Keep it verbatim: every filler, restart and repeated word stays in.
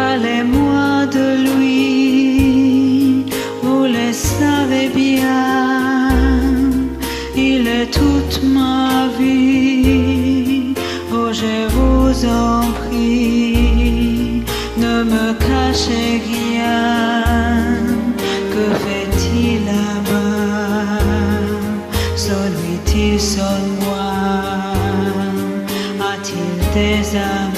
Parlez-moi de lui, vous le savez bien, il est toute ma vie. Oh, je vous en prie, ne me cachez rien. Que fait-il là-bas? Sonne-lui-il, sonne-moi? A-t-il des amis?